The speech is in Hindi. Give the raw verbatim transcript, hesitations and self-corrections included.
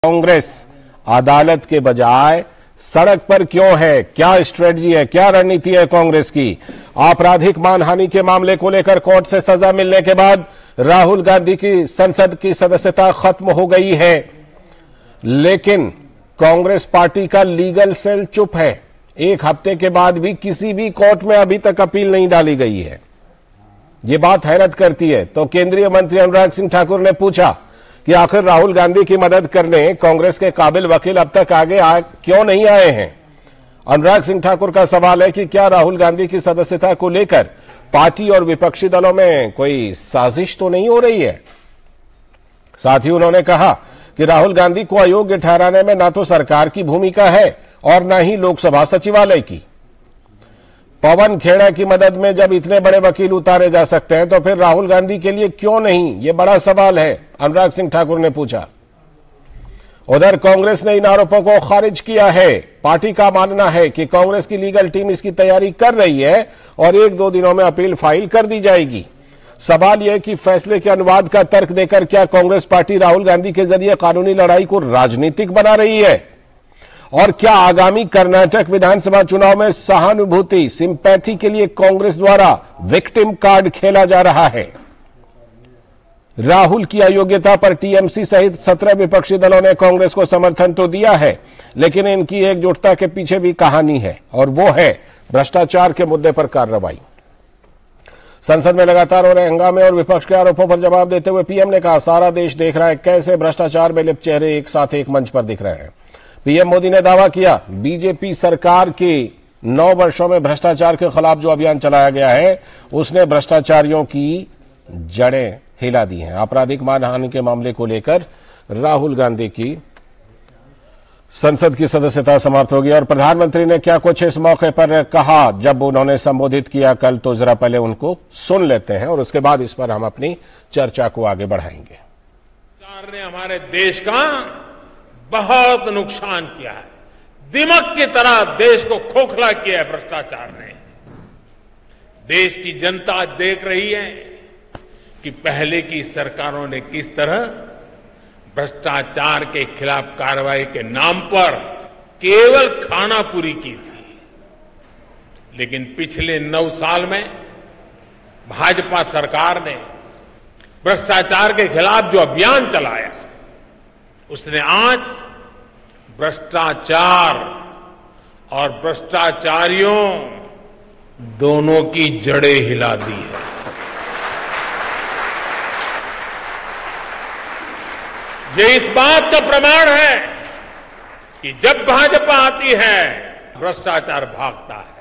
कांग्रेस अदालत के बजाय सड़क पर क्यों है? क्या स्ट्रेटजी है, क्या रणनीति है कांग्रेस की? आपराधिक मानहानि के मामले को लेकर कोर्ट से सजा मिलने के बाद राहुल गांधी की संसद की सदस्यता खत्म हो गई है, लेकिन कांग्रेस पार्टी का लीगल सेल चुप है। एक हफ्ते के बाद भी किसी भी कोर्ट में अभी तक अपील नहीं डाली गई है। ये बात हैरत करती है। तो केंद्रीय मंत्री अनुराग सिंह ठाकुर ने पूछा कि आखिर राहुल गांधी की मदद करने कांग्रेस के काबिल वकील अब तक आगे आ, क्यों नहीं आए हैं? अनुराग सिंह ठाकुर का सवाल है कि क्या राहुल गांधी की सदस्यता को लेकर पार्टी और विपक्षी दलों में कोई साजिश तो नहीं हो रही है? साथ ही उन्होंने कहा कि राहुल गांधी को अयोग्य ठहराने में न तो सरकार की भूमिका है और न ही लोकसभा सचिवालय की। पवन खेड़ा की मदद में जब इतने बड़े वकील उतारे जा सकते हैं तो फिर राहुल गांधी के लिए क्यों नहीं? ये बड़ा सवाल है, अनुराग सिंह ठाकुर ने पूछा। उधर कांग्रेस ने इन आरोपों को खारिज किया है। पार्टी का मानना है कि कांग्रेस की लीगल टीम इसकी तैयारी कर रही है और एक दो दिनों में अपील फाइल कर दी जाएगी। सवाल यह कि फैसले के अनुवाद का तर्क देकर क्या कांग्रेस पार्टी राहुल गांधी के जरिए कानूनी लड़ाई को राजनीतिक बना रही है? और क्या आगामी कर्नाटक विधानसभा चुनाव में सहानुभूति सिंपैथी के लिए कांग्रेस द्वारा विक्टिम कार्ड खेला जा रहा है? राहुल की अयोग्यता पर टीएमसी सहित सत्रह विपक्षी दलों ने कांग्रेस को समर्थन तो दिया है, लेकिन इनकी एकजुटता के पीछे भी कहानी है और वो है भ्रष्टाचार के मुद्दे पर कार्रवाई। संसद में लगातार हो रहे हंगामे और विपक्ष के आरोपों पर जवाब देते हुए पीएम ने कहा, सारा देश देख रहा है कैसे भ्रष्टाचार में लिप्त चेहरे एक साथ एक मंच पर दिख रहे हैं। पीएम मोदी ने दावा किया, बीजेपी सरकार के नौ वर्षों में भ्रष्टाचार के खिलाफ जो अभियान चलाया गया है उसने भ्रष्टाचारियों की जड़ें हिला दी हैं। आपराधिक मानहानि के मामले को लेकर राहुल गांधी की संसद की सदस्यता समाप्त होगी। और प्रधानमंत्री ने क्या कुछ इस मौके पर कहा जब उन्होंने संबोधित किया कल, तो जरा पहले उनको सुन लेते हैं और उसके बाद इस पर हम अपनी चर्चा को आगे बढ़ाएंगे। सरकार ने हमारे देश का बहुत नुकसान किया है। दिमक की तरह देश को खोखला किया है भ्रष्टाचार ने। देश की जनता आज देख रही है कि पहले की सरकारों ने किस तरह भ्रष्टाचार के खिलाफ कार्रवाई के नाम पर केवल खानापुरी की थी, लेकिन पिछले नौ साल में भाजपा सरकार ने भ्रष्टाचार के खिलाफ जो अभियान चलाया उसने आज भ्रष्टाचार और भ्रष्टाचारियों दोनों की जड़ें हिला दी है। ये इस बात का प्रमाण है कि जब भाजपा आती है भ्रष्टाचार भागता है।